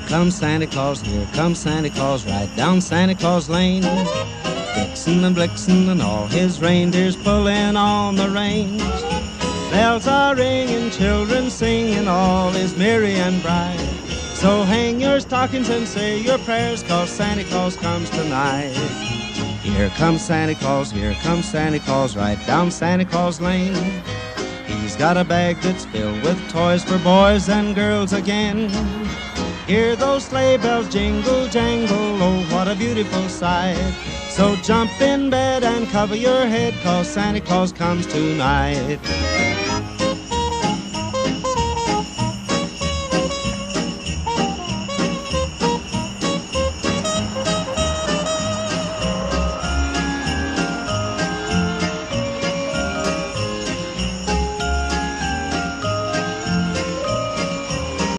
comes Santa Claus, here comes Santa Claus, right down Santa Claus Lane. Vixen and Blixen and all his reindeers pulling on the reins. Bells are ringing, children singing, all is merry and bright. So hang your stockings and say your prayers, 'cause Santa Claus comes tonight. Here comes Santa Claus, here comes Santa Claus, right down Santa Claus Lane. He's got a bag that's filled with toys for boys and girls again. Hear those sleigh bells jingle, jangle, oh, what a beautiful sight. So jump in bed and cover your head, 'cause Santa Claus comes tonight.